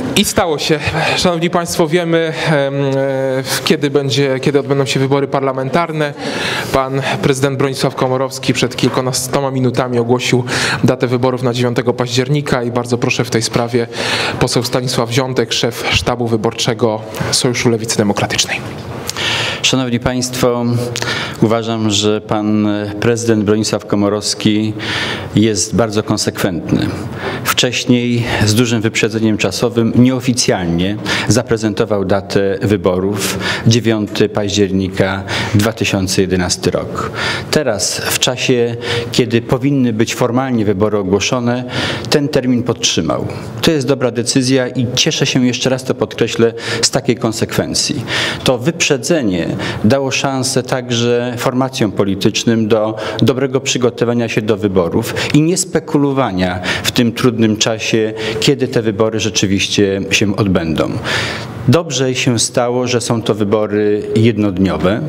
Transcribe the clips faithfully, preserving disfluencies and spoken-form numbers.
I stało się. Szanowni Państwo, wiemy, kiedy, będzie, kiedy odbędą się wybory parlamentarne. Pan prezydent Bronisław Komorowski przed kilkunastoma minutami ogłosił datę wyborów na dziewiątego października i bardzo proszę w tej sprawie poseł Stanisław Ziątek, szef sztabu wyborczego Sojuszu Lewicy Demokratycznej. Szanowni Państwo, uważam, że pan prezydent Bronisław Komorowski jest bardzo konsekwentny. Wcześniej z dużym wyprzedzeniem czasowym nieoficjalnie zaprezentował datę wyborów dziewiątego października dwa tysiące jedenasty rok. Teraz w czasie, kiedy powinny być formalnie wybory ogłoszone, ten termin podtrzymał. To jest dobra decyzja i cieszę się, jeszcze raz to podkreślę, z takiej konsekwencji. To wyprzedzenie dało szansę także formacjom politycznym do dobrego przygotowania się do wyborów i nie spekulowania w tym trudnym czasie, kiedy te wybory rzeczywiście się odbędą. Dobrze się stało, że są to wybory jednodniowe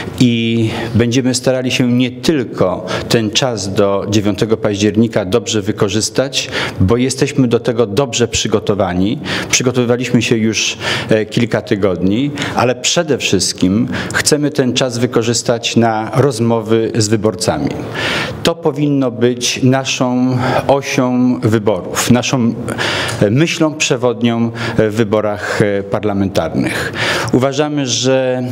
i będziemy starali się nie tylko ten czas do dziewiątego października dobrze wykorzystać, bo jesteśmy do tego dobrze przygotowani. Przygotowywaliśmy się już kilka tygodni, ale przede wszystkim chcemy ten czas wykorzystać na rozmowy z wyborcami. To powinno być naszą osią wyborów, naszą myślą przewodnią w wyborach parlamentarnych. parlamentarnych. Uważamy, że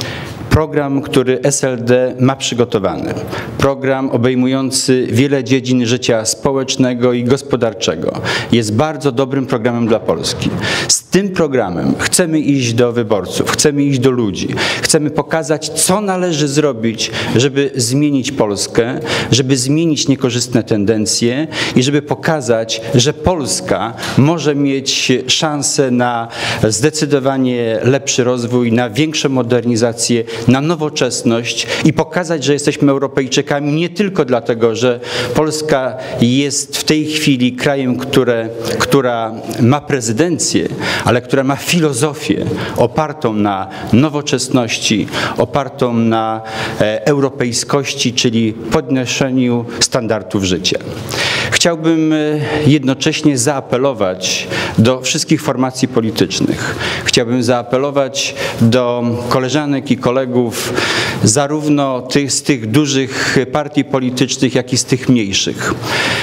program, który S L D ma przygotowany, program obejmujący wiele dziedzin życia społecznego i gospodarczego, jest bardzo dobrym programem dla Polski. Z tym programem chcemy iść do wyborców, chcemy iść do ludzi, chcemy pokazać, co należy zrobić, żeby zmienić Polskę, żeby zmienić niekorzystne tendencje i żeby pokazać, że Polska może mieć szansę na zdecydowanie lepszy rozwój, na większą modernizację, na nowoczesność i pokazać, że jesteśmy Europejczykami nie tylko dlatego, że Polska jest w tej chwili krajem, które, która ma prezydencję, ale która ma filozofię opartą na nowoczesności, opartą na e, europejskości, czyli podnoszeniu standardów życia. Chciałbym jednocześnie zaapelować do wszystkich formacji politycznych. Chciałbym zaapelować do koleżanek i kolegów zarówno tych, z tych dużych partii politycznych, jak i z tych mniejszych.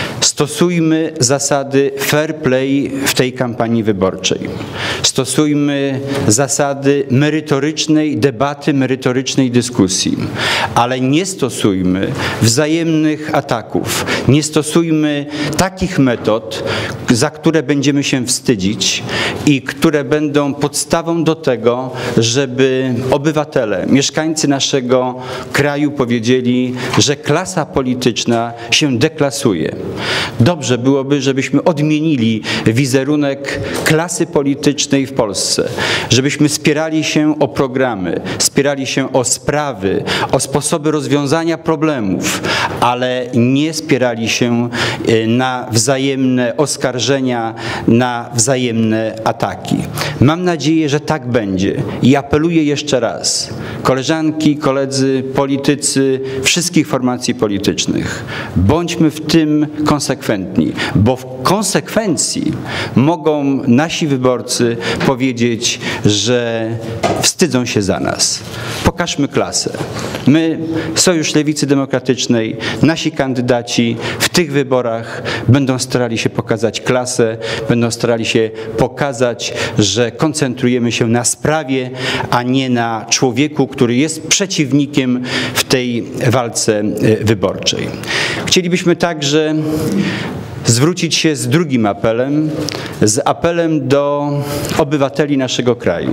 Stosujmy zasady fair play w tej kampanii wyborczej. Stosujmy zasady merytorycznej debaty, merytorycznej dyskusji, ale nie stosujmy wzajemnych ataków. Nie stosujmy takich metod, za które będziemy się wstydzić i które będą podstawą do tego, żeby obywatele, mieszkańcy naszego kraju powiedzieli, że klasa polityczna się deklasuje. Dobrze byłoby, żebyśmy odmienili wizerunek klasy politycznej w Polsce, żebyśmy spierali się o programy, spierali się o sprawy, o sposoby rozwiązania problemów, ale nie spierali się na wzajemne oskarżenia, na wzajemne ataki. Mam nadzieję, że tak będzie i apeluję jeszcze raz. Koleżanki, koledzy, politycy wszystkich formacji politycznych, bądźmy w tym konsekwentni, bo w konsekwencji mogą nasi wyborcy powiedzieć, że wstydzą się za nas. Pokażmy klasę. My, Sojusz Lewicy Demokratycznej, nasi kandydaci w tych wyborach będą starali się pokazać klasę, będą starali się pokazać, że koncentrujemy się na sprawie, a nie na człowieku, który jest przeciwnikiem w tej walce wyborczej. Chcielibyśmy także zwrócić się z drugim apelem, z apelem do obywateli naszego kraju,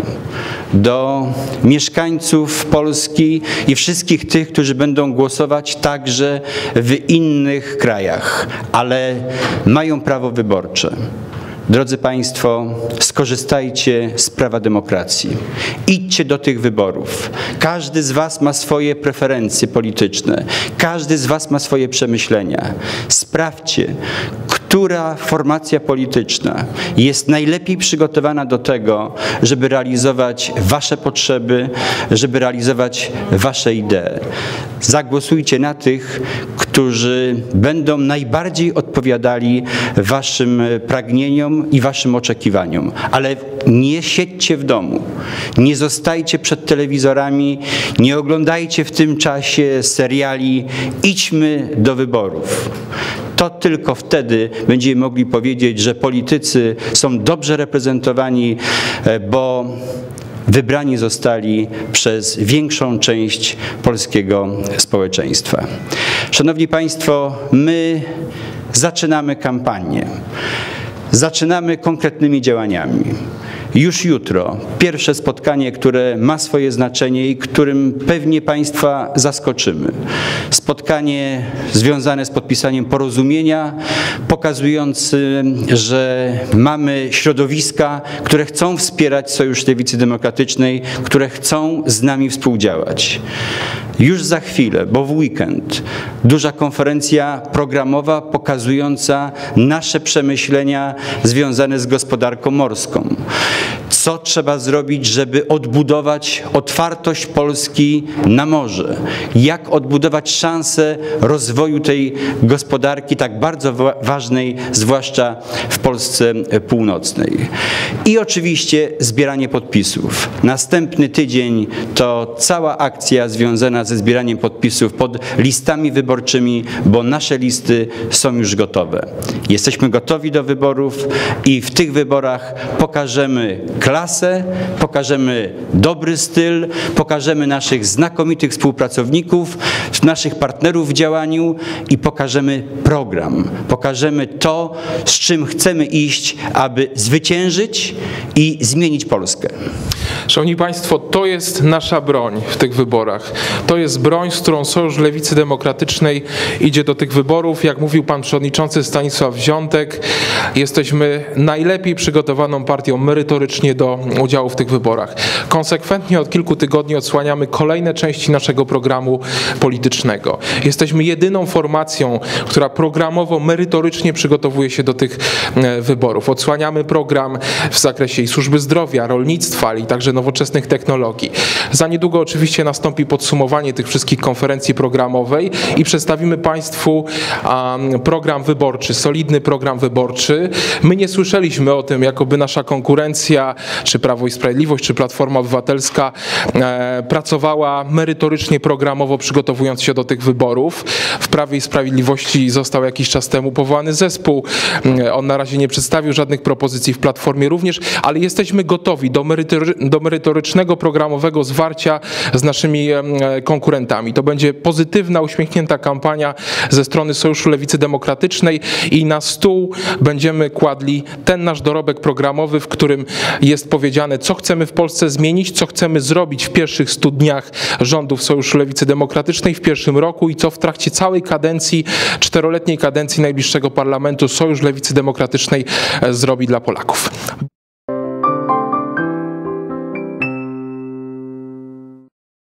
do mieszkańców Polski i wszystkich tych, którzy będą głosować także w innych krajach, ale mają prawo wyborcze. Drodzy Państwo, skorzystajcie z prawa demokracji. Idźcie do tych wyborów. Każdy z Was ma swoje preferencje polityczne. Każdy z Was ma swoje przemyślenia. Sprawdźcie, która formacja polityczna jest najlepiej przygotowana do tego, żeby realizować wasze potrzeby, żeby realizować wasze idee. Zagłosujcie na tych, którzy będą najbardziej odpowiadali waszym pragnieniom i waszym oczekiwaniom. Ale nie siedźcie w domu, nie zostajcie przed telewizorami, nie oglądajcie w tym czasie seriali. Idźmy do wyborów. To tylko wtedy będziemy mogli powiedzieć, że politycy są dobrze reprezentowani, bo wybrani zostali przez większą część polskiego społeczeństwa. Szanowni Państwo, my zaczynamy kampanię. Zaczynamy konkretnymi działaniami. Już jutro pierwsze spotkanie, które ma swoje znaczenie i którym pewnie Państwa zaskoczymy. Spotkanie związane z podpisaniem porozumienia, pokazujące, że mamy środowiska, które chcą wspierać Sojusz Lewicy Demokratycznej, które chcą z nami współdziałać. Już za chwilę, bo w weekend, duża konferencja programowa pokazująca nasze przemyślenia związane z gospodarką morską. Co trzeba zrobić, żeby odbudować otwartość Polski na morze? Jak odbudować szansę rozwoju tej gospodarki tak bardzo ważnej, zwłaszcza w Polsce północnej? I oczywiście zbieranie podpisów. Następny tydzień to cała akcja związana ze zbieraniem podpisów pod listami wyborczymi, bo nasze listy są już gotowe. Jesteśmy gotowi do wyborów i w tych wyborach pokażemy klasę, pokażemy dobry styl, pokażemy naszych znakomitych współpracowników, naszych partnerów w działaniu i pokażemy program. Pokażemy to, z czym chcemy iść, aby zwyciężyć i zmienić Polskę. Szanowni Państwo, to jest nasza broń w tych wyborach. To jest broń, z którą Sojusz Lewicy Demokratycznej idzie do tych wyborów. Jak mówił pan przewodniczący Stanisław Wziątek, jesteśmy najlepiej przygotowaną partią merytorycznie do udziału w tych wyborach. Konsekwentnie od kilku tygodni odsłaniamy kolejne części naszego programu politycznego. Jesteśmy jedyną formacją, która programowo, merytorycznie przygotowuje się do tych wyborów. Odsłaniamy program w zakresie i służby zdrowia, rolnictwa, ale i także nowoczesnych technologii. Za niedługo oczywiście nastąpi podsumowanie tych wszystkich konferencji programowej i przedstawimy Państwu um, program wyborczy, solidny program wyborczy. My nie słyszeliśmy o tym, jakoby nasza konkurencja, czy Prawo i Sprawiedliwość, czy Platforma Obywatelska e, pracowała merytorycznie, programowo, przygotowując się do tych wyborów. W Prawie i Sprawiedliwości został jakiś czas temu powołany zespół. On na razie nie przedstawił żadnych propozycji, w Platformie również, ale jesteśmy gotowi do, merytory, do merytorycznego, programowego zwarcia z naszymi konkurentami. To będzie pozytywna, uśmiechnięta kampania ze strony Sojuszu Lewicy Demokratycznej i na stół będziemy kładli ten nasz dorobek programowy, w którym jest powiedziane, co chcemy w Polsce zmienić, co chcemy zrobić w pierwszych stu dniach rządów Sojuszu Lewicy Demokratycznej w pierwszym roku i co w trakcie całej kadencji, czteroletniej kadencji najbliższego parlamentu Sojusz Lewicy Demokratycznej zrobi dla Polaków.